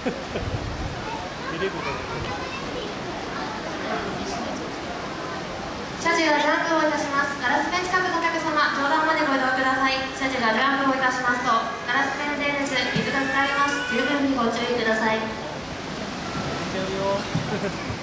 見れるかな。 車次がジャンプをいたします。ガラスペン近くのお客様、上段までご移動ください。車次がジャンプをいたしますと、ガラスペン前列、水が使います。十分にご注意ください。 見ちゃうよ。